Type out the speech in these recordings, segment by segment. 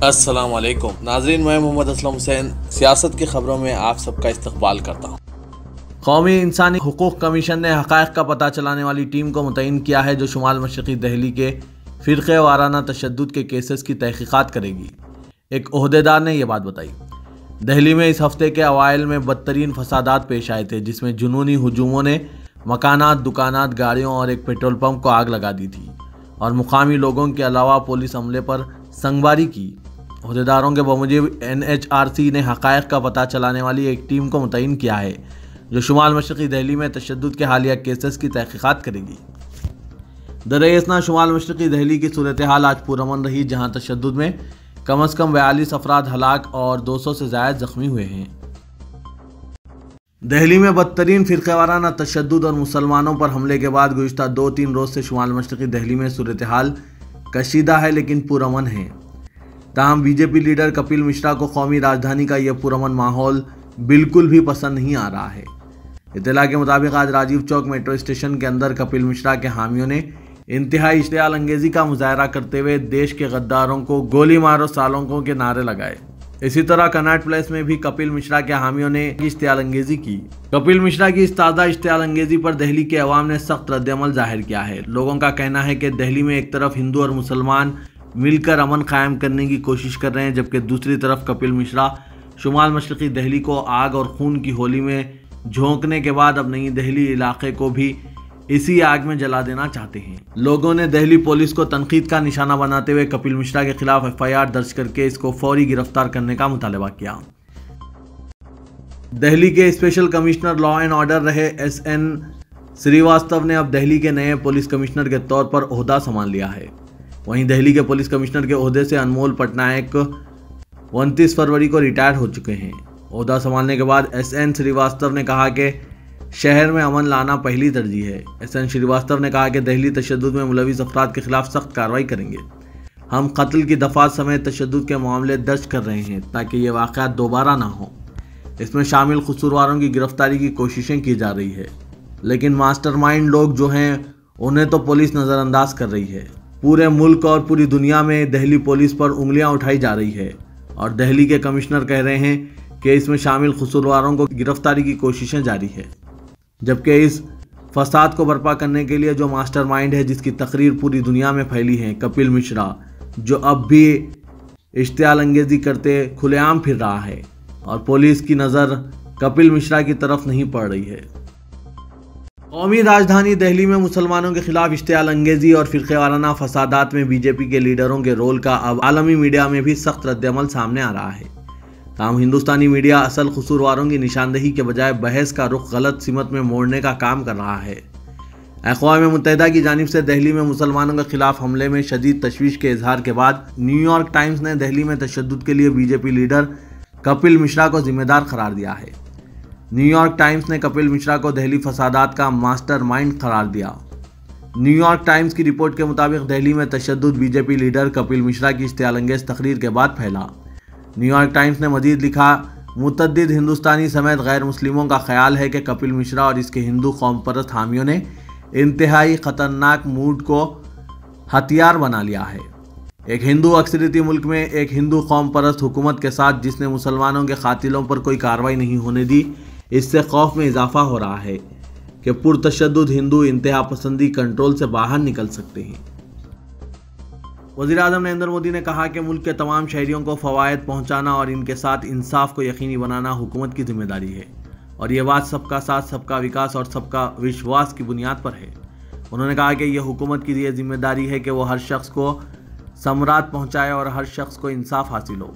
अस्सलाम वालेकुम नाज़रीन, मैं मोहम्मद असलम हुसैन सियासत की ख़बरों में आप सबका इस्तकबाल करता हूँ। कौमी इंसानी हुकूक़ कमीशन ने हक़ाइक़ का पता चलाने वाली टीम को मुतय्यन किया है जो शुमाल मशरक़ी दिल्ली के फ़िरक़े वाराना तशद्दुद के केसेस की तहक़ीक़ात करेगी। एक ओहदेदार ने यह बात बताई। दिल्ली में इस हफ्ते के अवाइल में बदतरीन फसादात पेश आए थे, जिसमें जुनूनी हुजूमों ने मकानात, दुकानात, गाड़ियों और एक पेट्रोल पंप को आग लगा दी थी और मुकामी लोगों के अलावा पुलिस अमले पर संगवारी की। ओहदेदारों के बमुजिब NHRC ने हक़ाइक़ का पता चलाने वाली एक टीम को मुतय्यन किया है जो शुमाल मशरक़ी दिल्ली में तशद्दुद के हालिया केसेस की तहक़ीक़ात करेगी। दरअसल शुमाल मशरक़ी दिल्ली की सूरत हाल आज पुरअमन रही, जहाँ तशद्दुद में कम अज़ कम 42 अफराद हलाक और 200 से ज़ायद ज़ख्मी हुए हैं। दिल्ली में बदतरीन फ़िरक़े वाराना तशद्दुद और मुसलमानों पर हमले के बाद गुज़िश्ता 2-3 रोज़ से शुमाल मशरक़ी दिल्ली में सूरत हाल कशीदा है लेकिन पुरअमन है। ताहम बीजेपी लीडर कपिल मिश्रा को कौमी राजधानी का यह पुरअमन माहौल बिल्कुल भी पसंद नहीं आ रहा है। इत्तला के मुताबिक आज राजीव चौक मेट्रो स्टेशन के अंदर कपिल मिश्रा के हामियों ने इंतहाई इश्तियाल अंगेज़ी का मुजाहरा करते हुए देश के गद्दारों को गोली मारो सालों के नारे लगाए। इसी तरह कनॉट प्लेस में भी कपिल मिश्रा के हामियों ने इश्तियाल अंगेज़ी की। कपिल मिश्रा की इस ताज़ा इश्तियाल अंगेज़ी पर दिल्ली के अवाम ने सख्त रद्दअमल जाहिर किया है। लोगों का कहना है कि दिल्ली में एक तरफ हिंदू और मुसलमान मिलकर अमन कायम करने की कोशिश कर रहे हैं, जबकि दूसरी तरफ कपिल मिश्रा शुमाल मशरक़ी दिल्ली को आग और खून की होली में झोंकने के बाद अब नई दिल्ली इलाके को भी इसी आग में जला देना चाहते हैं। लोगों ने दिल्ली पुलिस को तनकीद का निशाना बनाते हुए कपिल मिश्रा के खिलाफ FIR दर्ज करके इसको फौरी गिरफ्तार करने का मुतालबा किया। दिल्ली के special commissioner law and order रहे SN श्रीवास्तव ने अब दिल्ली के नए पुलिस कमिश्नर के तौर पर ओहदा संभाल लिया है। वहीं दिल्ली के पुलिस कमिश्नर के ओहदे से अनमोल पटनायक 29 फरवरी को रिटायर हो चुके हैं। ओहदा संभालने के बाद SN श्रीवास्तव ने कहा कि शहर में अमन लाना पहली तरजीह है। SN श्रीवास्तव ने कहा कि दिल्ली तशद्दुद में मुलविस अफराद के खिलाफ सख्त कार्रवाई करेंगे। हम कत्ल की दफात समेत तशद्दुद के मामले दर्ज कर रहे हैं ताकि ये वाक़यात दोबारा ना हो। इसमें शामिल कसूरवारों की गिरफ्तारी की कोशिशें की जा रही है, लेकिन मास्टरमाइंड लोग जो हैं उन्हें तो पुलिस नज़रअंदाज कर रही है। पूरे मुल्क और पूरी दुनिया में दिल्ली पुलिस पर उंगलियां उठाई जा रही है और दिल्ली के कमिश्नर कह रहे हैं कि इसमें शामिल कसूरवारों को गिरफ्तारी की कोशिशें जारी है, जबकि इस फसाद को बर्पा करने के लिए जो मास्टरमाइंड है, जिसकी तकरीर पूरी दुनिया में फैली है, कपिल मिश्रा, जो अब भी इश्तियाल अंगेज़ी करते खुलेआम फिर रहा है और पुलिस की नज़र कपिल मिश्रा की तरफ नहीं पड़ रही है। कौमी राजधानी दिल्ली में मुसलमानों के खिलाफ इश्तियाल अंगेज़ी और फ़िरक़े वाराना फसादात में बीजेपी के लीडरों के रोल का अब आलमी मीडिया में भी सख्त रद्दअमल सामने आ रहा है। ताहम हिंदुस्तानी मीडिया असल कसूरवारों की निशानदेही के बजाय बहस का रुख गलत सिमत में मोड़ने का काम कर रहा है। अक़वाम मुत्तहिदा की जानिब से दिल्ली में मुसलमानों के खिलाफ हमले में शदीद तशवीश के इजहार के बाद न्यूयॉर्क टाइम्स ने दिल्ली में तशद्दुद के लिए बीजेपी लीडर कपिल मिश्रा को जिम्मेदार करार दिया है। न्यूयॉर्क टाइम्स ने कपिल मिश्रा को दिल्ली फसादात का मास्टरमाइंड करार दिया। न्यूयॉर्क टाइम्स की रिपोर्ट के मुताबिक दिल्ली में तशद्दुद बीजेपी लीडर कपिल मिश्रा की इश्तियाल अंगेज़ तकरीर के बाद फैला। न्यूयॉर्क टाइम्स ने मजीद लिखा, मुतअद्दिद हिंदुस्तानी समेत गैर मुस्लिमों का ख्याल है कि कपिल मिश्रा और इसके हिंदू कौम परस्त हामियों ने इंतहाई ख़तरनाक मूड को हथियार बना लिया है। एक हिंदू अक्सरियती मुल्क में एक हिंदू कौम परस्त हुकूमत के साथ जिसने मुसलमानों के कातिलों पर कोई कार्रवाई नहीं होने दी, इससे खौफ में इजाफा हो रहा है कि पुरतशद्दुद हिंदू इंतहा पसंदी कंट्रोल से बाहर निकल सकते हैं। वज़ीर-ए-आज़म नरेंद्र मोदी ने कहा कि मुल्क के तमाम शहरियों को फ़वाइद पहुँचाना और इनके साथ इंसाफ को यकीनी बनाना हुकूमत की जिम्मेदारी है और ये बात सबका साथ, सबका विकास और सबका विश्वास की बुनियाद पर है। उन्होंने कहा कि यह हुकूमत की ये जिम्मेदारी है कि वो हर शख्स को समरात पहुँचाए और हर शख्स को इंसाफ हासिल हो।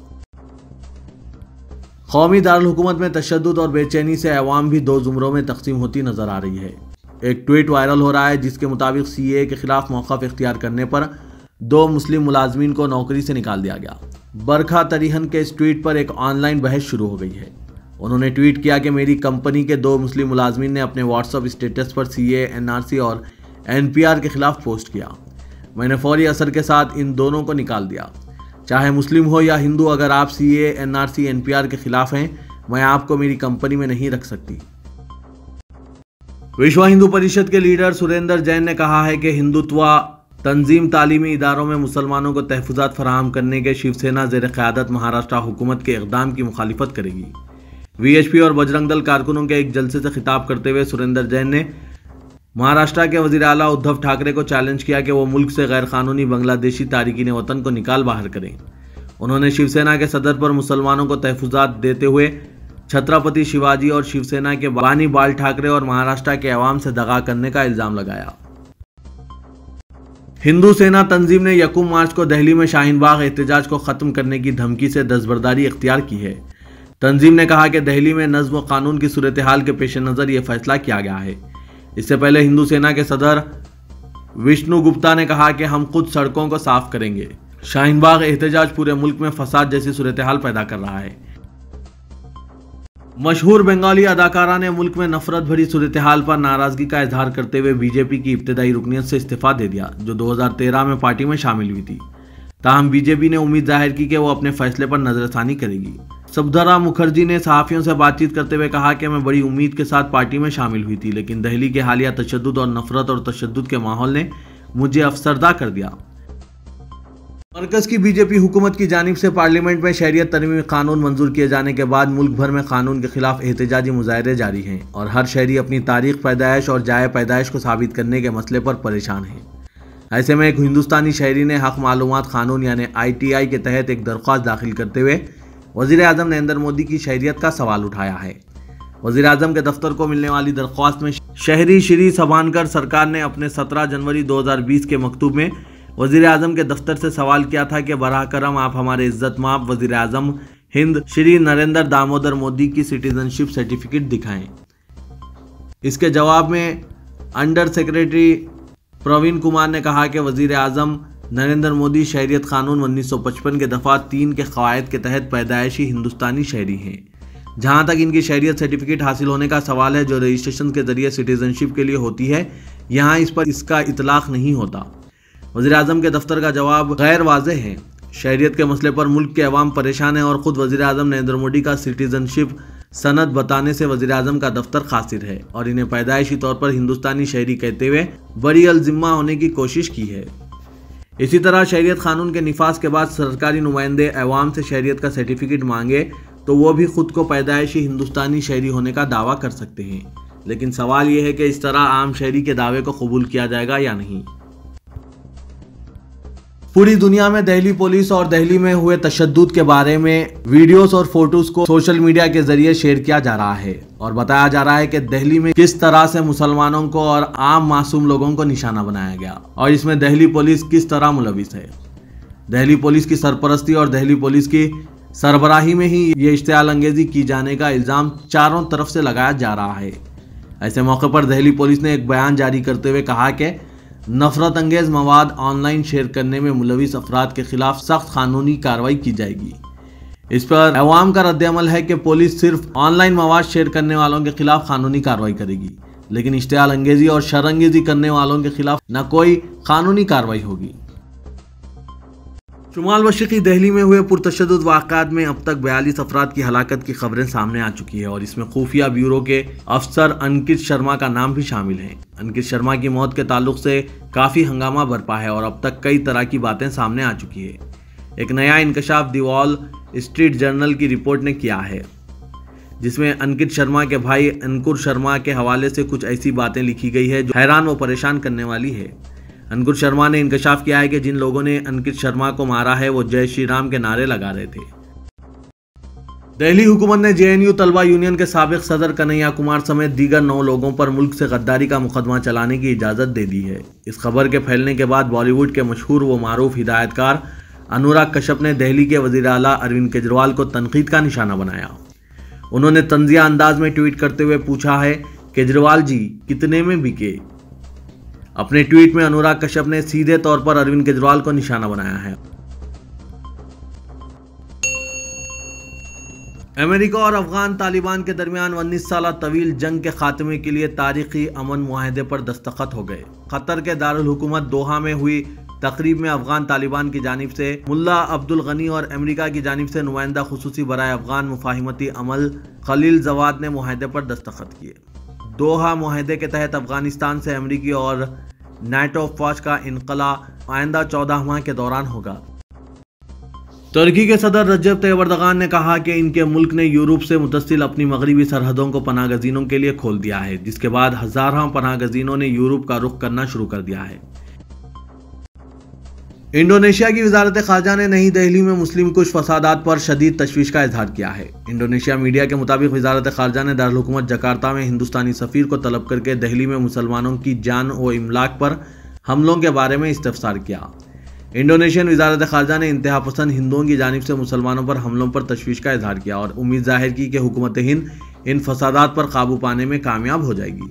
कौमी दारुल हुकूमत में तशद्दुद और बेचैनी से अवाम भी दो ज़ुमरों में तकसीम होती नज़र आ रही है। एक ट्वीट वायरल हो रहा है जिसके मुताबिक CAA के खिलाफ मौक़िफ़ इख्तियार करने पर 2 मुस्लिम मुलाजमीन को नौकरी से निकाल दिया गया। बरखा तरीहन के इस ट्वीट पर एक ऑनलाइन बहस शुरू हो गई है। उन्होंने ट्वीट किया कि मेरी कंपनी के 2 मुस्लिम मुलाजमीन ने अपने व्हाट्सएप स्टेटस पर CAA, NRC और NPR के खिलाफ पोस्ट किया। मैंने फौरी असर के साथ इन दोनों को निकाल दिया। चाहे मुस्लिम हो या हिंदू, अगर आप CAA, NRC, NPR के खिलाफ हैं, मैं आपको मेरी कंपनी में नहीं रख सकती। विश्व हिंदू परिषद के लीडर सुरेंद्र जैन ने कहा है कि हिंदुत्व तंजीम तालीमी इदारों में मुसलमानों को तहफ़्फ़ुज़ात फराहम करने के शिवसेना ज़ेर क़यादत महाराष्ट्र हुकूमत के इक़दाम की मुखालिफत करेगी। वीएचपी और बजरंग दल कारकुनों के एक जलसे से खिताब करते हुए सुरेंद्र जैन ने महाराष्ट्र के वज़ीर आला उद्धव ठाकरे को चैलेंज किया कि वो मुल्क से गैर कानूनी बांग्लादेशी तारिकीन वतन को निकाल बाहर करें। उन्होंने शिवसेना के सदर पर मुसलमानों को तहफ़्फ़ुज़ात देते हुए छत्रपति शिवाजी और शिवसेना के बानी बाल ठाकरे और महाराष्ट्र के अवाम से दगा करने का इल्ज़ाम लगाया। हिंदू सेना तंजीम ने 1 मार्च को दिल्ली में शाहीन बाग एहतजाज को ख़त्म करने की धमकी से दस्तबरदारी इख्तियार की है। तंजीम ने कहा कि दिल्ली में नज़्म व कानून की सूरत हाल के पेश नज़र यह फैसला किया गया है। इससे पहले हिंदू सेना के सदर विष्णु गुप्ता ने कहा कि हम खुद सड़कों को साफ करेंगे। शाहीन बाग एहतजाज पूरे मुल्क में फसाद जैसी सूरत हाल पैदा कर रहा है। मशहूर बंगाली अदाकारा ने मुल्क में नफरत भरी सूरत हाल पर नाराजगी का इजहार करते हुए बीजेपी की इब्तदाई रुकनियत से इस्तीफा दे दिया, जो 2013 में पार्टी में शामिल हुई थी। ताहम बीजेपी ने उम्मीद जाहिर की कि वो अपने फैसले पर नजरसानी करेगी। सुभद्रा मुखर्जी ने सहाफ़ियों से बातचीत करते हुए कहा कि मैं बड़ी उम्मीद के साथ पार्टी में शामिल हुई थी, लेकिन दिल्ली के हालिया तशद्दुद और नफरत और तशद्दुद के माहौल ने मुझे अफसरदा कर दिया। मरकज़ की बीजेपी हुकूमत की जानिब से पार्लियामेंट में शहरियत तरमीमी कानून मंजूर किए जाने के बाद मुल्क भर में कानून के खिलाफ एहतजाजी मुजाहरे जारी हैं और हर शहरी अपनी तारीख पैदाइश और जाए पैदाइश को साबित करने के मसले पर परेशान है। ऐसे में एक हिंदुस्तानी शहरी ने हक मालूमात कानून यानी ITI के तहत एक दरख्वास्त दाखिल करते हुए वज़ीर आज़म नरेंद्र मोदी की शहरियत का सवाल उठाया है। वज़ीर आज़म के दफ्तर को मिलने वाली दरख्वास्त में शहरी श्री सभानकर सरकार ने अपने 17 जनवरी 2020 के मकतूब में वज़ीर आज़म के दफ्तर से सवाल किया था कि बराह करम आप हमारे इज्जत माप वज़ीर आज़म हिंद श्री नरेंद्र दामोदर मोदी की सिटीजनशिप सर्टिफिकेट दिखाएं। इसके जवाब में अंडर सेक्रेटरी प्रवीण कुमार ने कहा कि वज़ीर आज़म नरेंद्र मोदी शहरियत कानून 1955 के दफ़ा 3 के क़वायद के तहत पैदाइशी हिंदुस्तानी शहरी हैं। जहां तक इनकी शहरियत सर्टिफिकेट हासिल होने का सवाल है, जो रजिस्ट्रेशन के ज़रिए सिटीजनशिप के लिए होती है, यहाँ इस पर इसका इतलाक़ नहीं होता। वज़ीर आज़म के दफ्तर का जवाब गैर वाज़ेह है। शहरियत के मसले पर मुल्क के अवाम परेशान है और ख़ुद वज़ीर आज़म नरेंद्र मोदी का सिटीजनशिप सनद बताने से वज़ीर आज़म का दफ्तर खासिर है और इन्हें पैदाइशी तौर पर हिंदुस्तानी शहरी कहते हुए बड़ी अल-ज़िम्मा होने की कोशिश की है। इसी तरह शहरियत कानून के निफाज के बाद सरकारी नुमाइंदे अवाम से शहरियत का सर्टिफिकेट मांगे तो वो भी खुद को पैदाइशी हिंदुस्तानी शहरी होने का दावा कर सकते हैं, लेकिन सवाल ये है कि इस तरह आम शहरी के दावे को कबूल किया जाएगा या नहीं। पूरी दुनिया में दिल्ली पुलिस और दिल्ली में हुए तशद्दुद के बारे में वीडियोस और फोटोज को सोशल मीडिया के जरिए शेयर किया जा रहा है और बताया जा रहा है कि दिल्ली में किस तरह से मुसलमानों को और आम मासूम लोगों को निशाना बनाया गया और इसमें दिल्ली पुलिस किस तरह मुलविस है। दिल्ली पुलिस की सरपरस्ती और दिल्ली पुलिस की सरबराही में ही ये इश्तियाल अंगेजी की जाने का इल्ज़ाम चारों तरफ से लगाया जा रहा है। ऐसे मौके पर दिल्ली पुलिस ने एक बयान जारी करते हुए कहा कि नफरत अंगेज मवाद ऑनलाइन शेयर करने में मुलविस अफराद के खिलाफ सख्त कानूनी कार्रवाई की जाएगी। इस पर अवाम का रद्द-ए-अमल है कि पुलिस सिर्फ ऑनलाइन मवाद शेयर करने वालों के खिलाफ कानूनी कार्रवाई करेगी, लेकिन इश्तियाल अंगेजी और शरअंगेजी करने वालों के खिलाफ न कोई कानूनी कार्रवाई होगी। शुमाल मशरिकी दिल्ली में हुए पुरतशद्दुद वाक़यात में अब तक 42 अफराद की हलाकत की खबरें सामने आ चुकी है और इसमें खुफिया ब्यूरो के अफसर अंकित शर्मा का नाम भी शामिल है। अंकित शर्मा की मौत के ताल्लुक से काफ़ी हंगामा बरपा है और अब तक कई तरह की बातें सामने आ चुकी है। एक नया इंकशाफ द वॉल स्ट्रीट जर्नल की रिपोर्ट ने किया है, जिसमें अंकित शर्मा के भाई अंकुर शर्मा के हवाले से कुछ ऐसी बातें लिखी गई है जो हैरान व परेशान करने वाली है। अंकुर शर्मा ने इंकशाफ किया है कि जिन लोगों ने अंकित शर्मा को मारा है वो जय श्री राम के नारे लगा रहे थे। दिल्ली हुकूमत ने JNU तलबा यूनियन के साबिक सदर कन्हैया कुमार समेत दीगर 9 लोगों पर मुल्क से गद्दारी का मुकदमा चलाने की इजाज़त दे दी है। इस खबर के फैलने के बाद बॉलीवुड के मशहूर व मारूफ हिदायतकार अनुराग कश्यप ने दिल्ली के वज़ीर आला अरविंद केजरीवाल को तनकीद का निशाना बनाया। उन्होंने तंजिया अंदाज में ट्वीट करते हुए पूछा है, केजरीवाल जी कितने में बिके। अपने ट्वीट में अनुराग कश्यप ने सीधे तौर पर अरविंद केजरीवाल को निशाना बनाया है। अमेरिका और अफगान तालिबान के दरमियान 19 साल तवील जंग के खात्मे के लिए तारीखी अमन मुआहदे पर दस्तखत हो गए। कतर के दारुल हुकूमत दोहा में हुई तकरीब में अफगान तालिबान की जानिब से मुल्ला अब्दुल गनी और अमेरिका की जानिब से नुमाइंदा खुसूसी बराए अफगान मुफाहिमती अमल खलील जवाद ने मुआहदे पर दस्तखत किए। दोहा मुआहदे के तहत अफगानिस्तान से अमेरिकी और नाइट ऑफ वॉच का इनकला आइंदा 14 माह के दौरान होगा। तुर्की के सदर रजब तैयब एर्दोगान ने कहा कि इनके मुल्क ने यूरोप से मुतसिल अपनी मगरबी सरहदों को पनाहगजीनों के लिए खोल दिया है, जिसके बाद हजारों पनाहगजीनों ने यूरोप का रुख करना शुरू कर दिया है। इंडोनेशिया की वजारत खारजा ने नई दिल्ली में मुस्लिम कुश फसादात पर शदीद तशवीश का इजहार किया है। इंडोनेशिया मीडिया के मुताबिक वजारत खारजा ने दारुल हुकूमत जकार्ता में हिंदुस्तानी सफीर को तलब करके दिल्ली में मुसलमानों की जान व इमलाक पर हमलों के बारे में इस्तफसार किया। इंडोनेशियन वजारत खारजा ने इंतहा पसंद हिंदुओं की जानिब से मुसलमानों पर हमलों पर तशवीश का इजहार किया और उम्मीद जाहिर की कि हुकूमत हिंद इन फसादात पर काबू पाने में कामयाब हो जाएगी।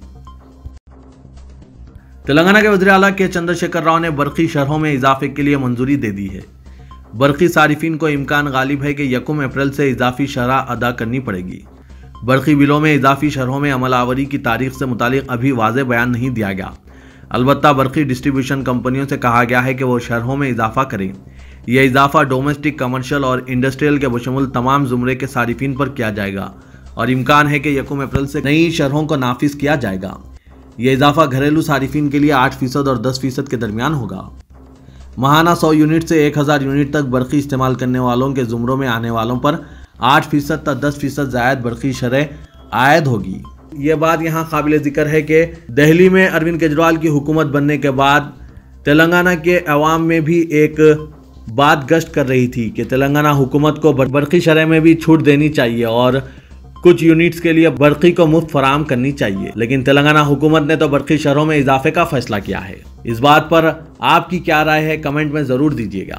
तेलंगाना के वज़ीर आला के चंद्रशेखर राव ने बरकी शरहों में इजाफे के लिए मंजूरी दे दी है। बरकी सारिफिन को इम्कान गालिब है कि 1 अप्रैल से इजाफी शरह अदा करनी पड़ेगी। बरकी बिलों में इजाफी शरहों में अमलावरी की तारीख से मुतालिक अभी वाज़ेह बयान नहीं दिया गया। अलबत्ता बरकी डिस्ट्रीब्यूशन कंपनियों से कहा गया है कि वो शरहों में इजाफा करें। यह इजाफा डोमेस्टिक, कमर्शियल और इंडस्ट्रियल के बशमुल तमाम जुमरे के सारिफिन पर किया जाएगा और इम्कान है कि 1 अप्रैल से नई शरहों को नाफिज किया जाएगा। यह इजाफा घरेलू सारिफिन के लिए 8% और 10% के दरमियान होगा। माहाना 100 यूनिट से 1000 यूनिट तक बरकी इस्तेमाल करने वालों के जुमरों में आने वालों पर 8% तक 10% जायद बरकी शरह आयद होगी। ये बात यहाँ काबिल जिक्र है कि दिल्ली में अरविंद केजरीवाल की हुकूमत बनने के बाद तेलंगाना के अवाम में भी एक बात गश्त कर रही थी कि तेलंगाना हुकूमत को बरकी शरह में भी छूट देनी चाहिए और कुछ यूनिट्स के लिए बरकी को मुफ्त फराम करनी चाहिए, लेकिन तेलंगाना हुकूमत ने तो बरकी शहरों में इजाफे का फैसला किया है। इस बात पर आपकी क्या राय है, कमेंट में जरूर दीजिएगा।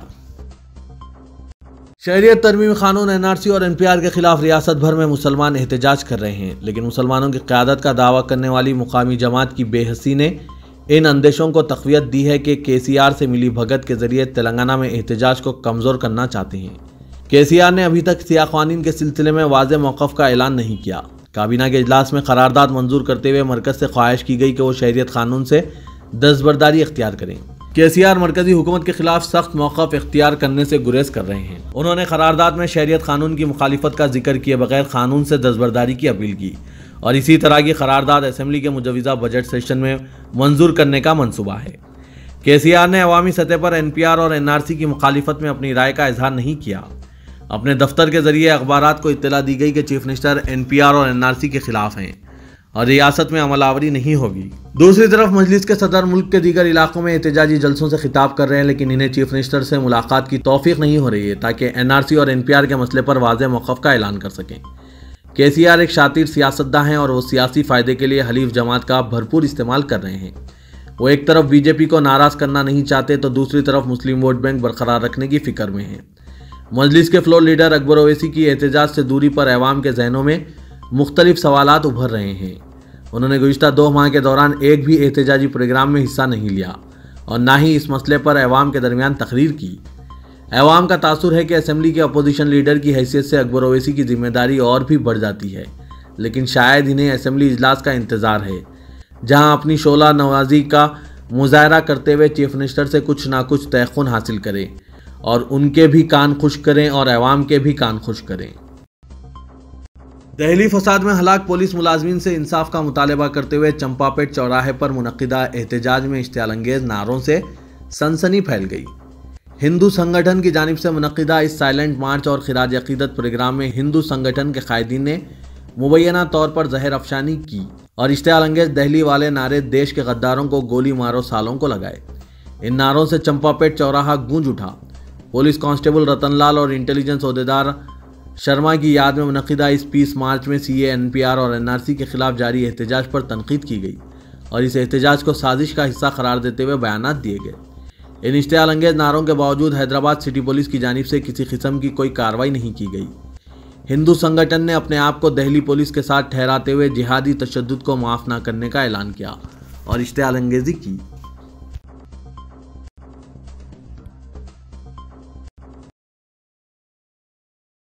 शहरियत तरमीम कानून NRC और NPR के खिलाफ रियासत भर में मुसलमान एहतजाज कर रहे हैं, लेकिन मुसलमानों की क़यादत का दावा करने वाली मुकामी जमात की बेहसी ने इन अंदेशों को तक़वियत दी है कि KCR से मिली भगत के जरिए तेलंगाना में एहतजाज को कमज़ोर करना चाहते हैं। KCR ने अभी तक सियाह क़वानीन के सिलसिले में वाज़ेह मौक़िफ़ का ऐलान नहीं किया। काबीना के इजलास में करारदाद मंजूर करते हुए मरकज़ से ख्वाहिश की गई कि वो शहरियत कानून से दस्तबरदारी इख्तियार करें। KCR मरकज़ी हुकूमत के खिलाफ सख्त मौक़िफ़ इख्तियार करने से गुरेज कर रहे हैं। उन्होंने करारदाद में शहरियत कानून की मुखालिफत का जिक्र किए बगैर कानून से दस्तबरदारी की अपील की और इसी तरह की करारदाद असेंबली के मुजवज़ा बजट सेशन में मंजूर करने का मंसूबा है। KCR ने अवामी सतह पर NPR और NRC की मुखालिफत में अपनी राय का इजहार नहीं किया। अपने दफ्तर के जरिए अखबारात को इत्तला दी गई कि चीफ मिनिस्टर NPR और NRC के खिलाफ हैं और रियासत में अमलावरी नहीं होगी। दूसरी तरफ मजलिस के सदर मुल्क के दीगर इलाकों में एहतजाजी जलसों से खिताब कर रहे हैं, लेकिन इन्हें चीफ मिनिस्टर से मुलाकात की तौफीक नहीं हो रही है ताकि NRC और NPR के मसले पर वाज़ेह मौक़िफ़ का ऐलान कर सकें। KCR एक शातिर सियासतदान हैं और वो सियासी फ़ायदे के लिए हलीफ जमात का भरपूर इस्तेमाल कर रहे हैं। वो एक तरफ BJP को नाराज़ करना नहीं चाहते तो दूसरी तरफ मुस्लिम वोट बैंक बरकरार रखने की फ़िक्र में हैं। मजलिस के फ्लोर लीडर अकबर ओवैसी की एहतजाज से दूरी पर अवाम के जहनों में मुख्तलिफ सवालात उभर रहे हैं। उन्होंने गुज़िश्ता 2 माह के दौरान एक भी एहतजाजी प्रोग्राम में हिस्सा नहीं लिया और ना ही इस मसले पर अवाम के दरमियान तकरीर की। अवाम का तासुर है कि असेंबली के अपोजिशन लीडर की हैसियत से अकबर ओवैसी की जिम्मेदारी और भी बढ़ जाती है, लेकिन शायद इन्हें असेंबली इजलास का इंतज़ार है जहाँ अपनी शोला नवाजी का मुजाहरा करते हुए चीफ मिनिस्टर से कुछ ना कुछ तयक़ुन हासिल करें और उनके भी कान खुश करें और अवाम के भी कान खुश करें। दिल्ली फसाद में हलाक पुलिस मुलाजमीन से इंसाफ का मुतालबा करते हुए चंपापेट चौराहे पर मुनक्किदा एहतजाज में इश्तियालंगेज नारों से सनसनी फैल गई। हिंदू संगठन की जानिब से मुनक्किदा इस साइलेंट मार्च और खिराज अकीदत प्रोग्राम में हिंदू संगठन के कायदीन ने मुबैना तौर पर जहर अफशानी की और इश्तियालंगेज दिल्ली वाले नारे देश के गद्दारों को गोली मारो सालों को लगाए। इन नारों से चंपापेट चौराहा गूंज उठा। पुलिस कांस्टेबल रतनलाल और इंटेलिजेंस ओहदेदार शर्मा की याद में मुनक्किदा इस पीस मार्च में CA, NPR और NRC के खिलाफ जारी एहतजाज पर तनकीद की गई और इस एहतजाज को साजिश का हिस्सा करार देते हुए बयानात दिए गए। इन इश्तियालंगेज नारों के बावजूद हैदराबाद सिटी पुलिस की जानिब से किसी किस्म की कोई कार्रवाई नहीं की गई। हिंदू संगठन ने अपने आप को दिल्ली पुलिस के साथ ठहराते हुए जिहादी तशद्दुद को माफ़ न करने का ऐलान किया और इश्तियालंगेजी की।